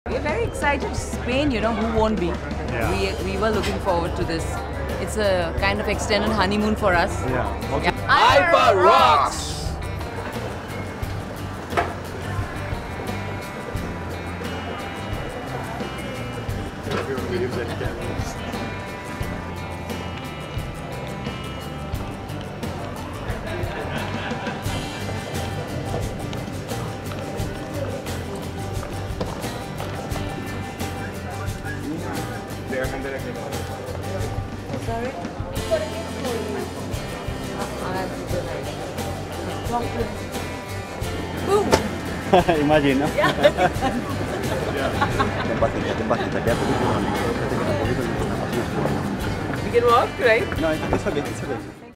We're very excited. Spain, who won't be? Yeah. We were looking forward to this. It's a kind of extended honeymoon for us. Yeah. Hyper rocks! Sorry? Boom! Imagine, no? We can walk, right? No, it's okay, it's okay.